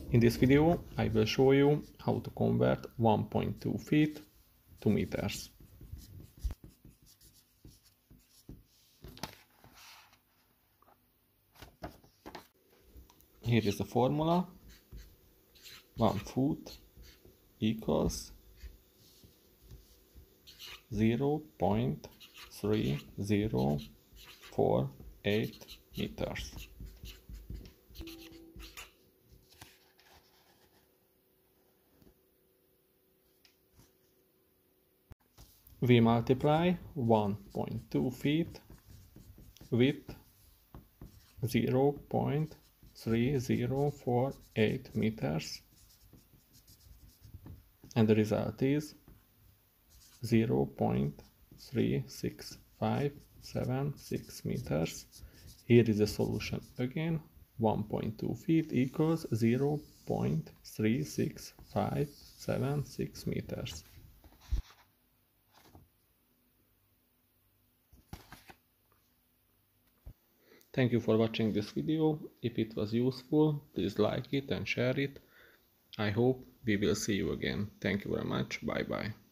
In this video, I will show you how to convert 1.2 feet to meters. Here is the formula. 1 foot equals 0.3048 meters. We multiply 1.2 feet with 0.3048 meters, and the result is 0.36576 meters. Here is the solution again. 1.2 feet equals 0.36576 meters. Thank you for watching this video. If it was useful, please like it and share it. I hope we will see you again. Thank you very much. Bye bye.